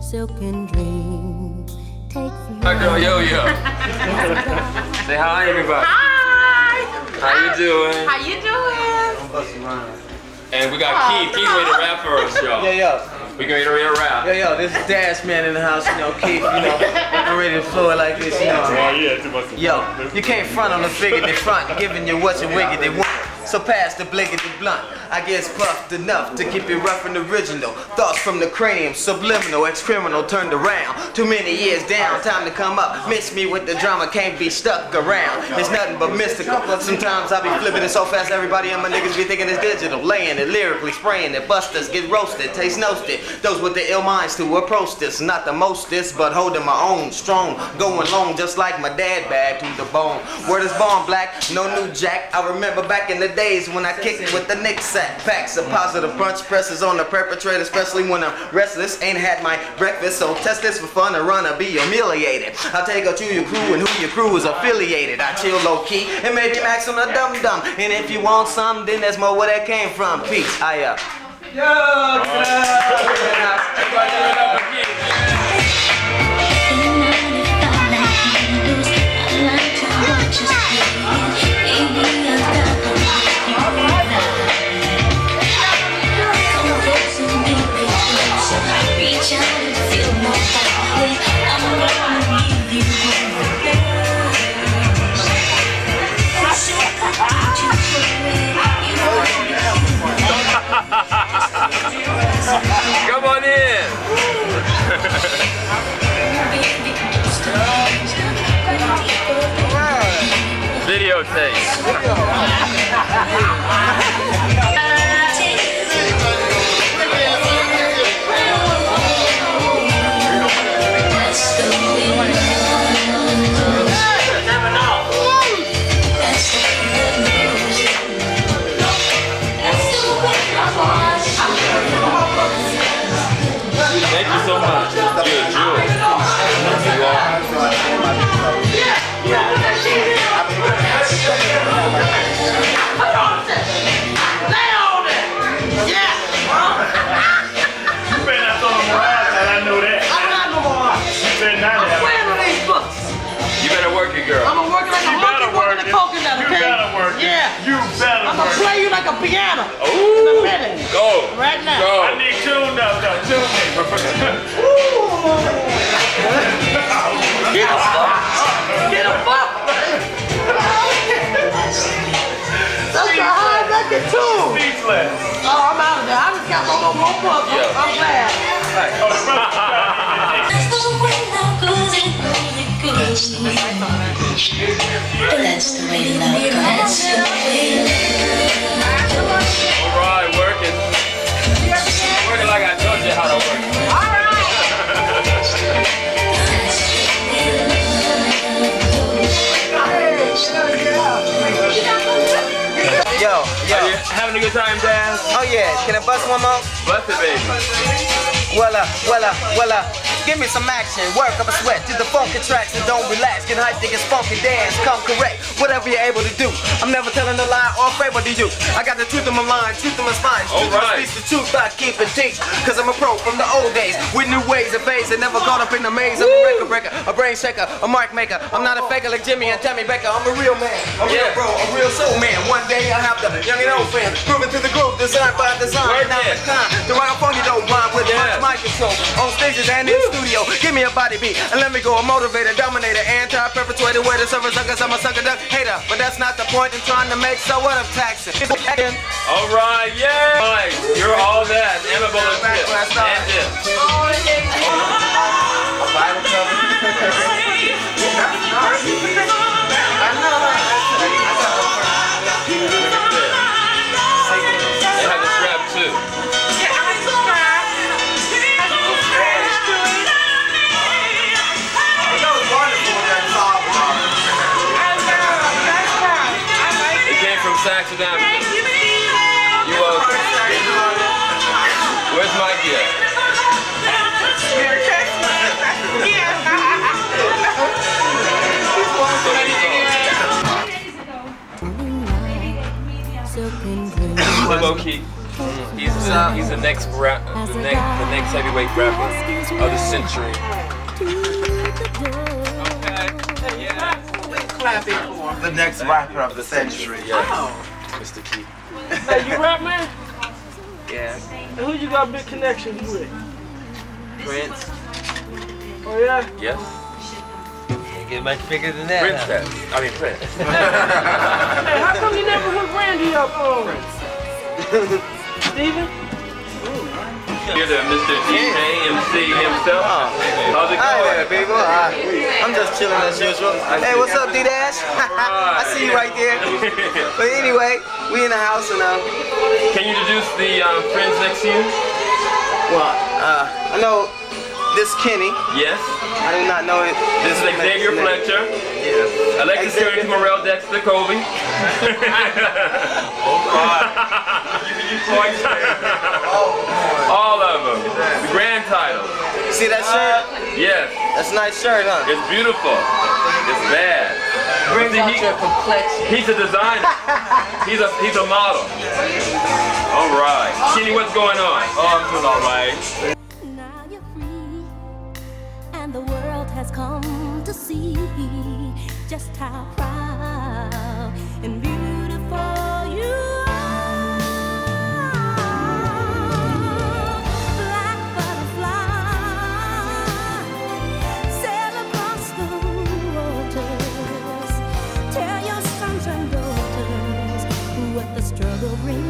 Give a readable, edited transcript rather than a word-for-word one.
silken dreams take flight. Hi girl, yo. Say hi everybody. Hi! How you doing? How you doing? And we got Keith. Keith ready to rap for us, y'all. Yo. We ready to rap. Yo, this is Dash Man in the house, you know, Keith, you know, I'm ready to flow it like this, you know. Yo, you can't front on the figure they front, giving you what you wicked they want. So pass the bliggity blunt. I guess puffed enough to keep it rough and original. Thoughts from the cranium, subliminal, ex-criminal turned around. Too many years down, time to come up. Miss me with the drama, can't be stuck around. It's nothing but mystical. Sometimes I be flipping it so fast, everybody and my niggas be thinking it's digital. Laying it, lyrically spraying it, busters get roasted, taste noasted. Those with the ill minds to approach this, not the mostest, but holding my own, strong, going long just like my dad, bad to the bone. Word is born black, no new jack. I remember back in the days when I kicked with the Knick sack. Packs of positive punch presses on the perpetrator, especially when I'm restless. Ain't had my breakfast, so test this for fun or run or be humiliated. I'll take her to your crew and who your crew is affiliated. I chill low key and maybe max on the dum dum. And if you want some, then there's more where that came from. Peace. Come on in. Videotape. Thank you so much. You're a jewel. You better work it, girl. I'm gonna work it like a monkey working a coconut, okay? You better work it. Yeah. You better I'm gonna play you like a piano. Ooh. In a minute. Go. Right now. Go. I need tune up though. Tune me. Get a fuck. Get a fuck. That's the high record too. Speechless. Oh, I'm out of there. I just got no more fuck. Yeah. I'm glad. Oh, the brother's That's the way love goes. Alright, working. Working like I told you how to work. Yo. Are you having a good time, Daz? Oh yeah, can I bust one more? Bust it, baby. Wella. Give me some action, work up a sweat to the funky tracks and don't relax. Get hyped, get funky, dance, come correct. Whatever you're able to do. I'm never telling a lie or favor to you. I got the truth in my mind, truth in my spine. Truth Alright. speaks the truth, I keep it deep. Cause I'm a pro from the old days with new ways of phase and never caught up in the maze. I'm a record breaker, a brain shaker, a mark maker. I'm not a faker like Jimmy and Tammy Baker. I'm a real man, a real bro, a real soul man. One day I have the young and old fan, moving to the groove, designed by design. Work Now it. it's time to rock a funky dope rhyme with Yeah. much mic control on stages and in studio. Give me a body beat and let me go. A motivator, dominator, anti-perpetuator, way to service suckers. I'm a sucker duck hater, but that's not the point in trying to make. So what I'm taxing. Alright, yeah. Nice. You're all that. Amiable and tip. And dip. They have the strap too. It came from Saxon Avenue. You welcome. Where's my gift? Silken dreams. Low key. He's He's the next heavyweight rapper of the century. Okay. Yeah. Clapping for the next rapper of the century. Yes. Mr. Keith. Hey, you rap, man? Yeah. And who you got big connections with? Prince. Oh, yeah? Yes. Can't get much bigger than that. Princess. I mean Prince. Hey, how come you never hooked Randy up on? Steven? You're the Mr. DJ MC himself. How's it Hi going? there, people. I'm just chilling as usual. Hey, what's up, D-Dash? I see you right there. But anyway, we in the house and Can you introduce the friends next to you? well, I know this Kenny. Yes. I do not know it. This is Xavier Fletcher. Yes. Alexis Carrington, Morel, Dexter, Kobe. All of them. The grand title. See that shirt? Yes. That's a nice shirt, huh? It's beautiful. It's bad. Brings out your complexion. He's a designer. He's a model. All right. Kenny, what's going on? Oh, I'm doing all right. Now you're free, and the world has come to see just how proud and beautiful you are. Black butterfly, sail across the waters. Tell your sons and daughters what the struggle brings.